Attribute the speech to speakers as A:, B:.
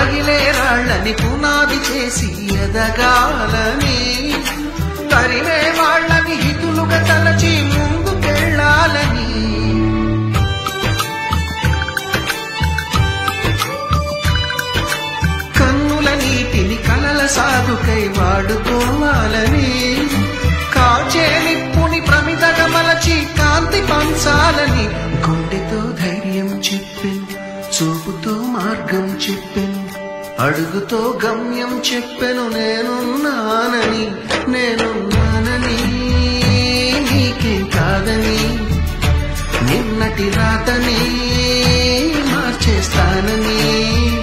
A: రగిలే రాళ్ళని పునాది చేసి ఎదగాలని, తరిమే వాళ్ళని హితులుగా తలచి ముందుకెళ్ళాలని, కన్నుల నీటిని కలల సాగుకై వాడుకోవాలని, కాచే నిప్పుని ప్రమిదగా మలచి కాంతి పంచాలని, గుండెతో ధైర్యం చెప్పెను, చూపుతో మార్గం చెప్పెను, అడుగుతో గమ్యం చెప్పెను, నేనున్నానని నీకేం కాదని, నిన్నటి రాతని మార్చేస్తానని.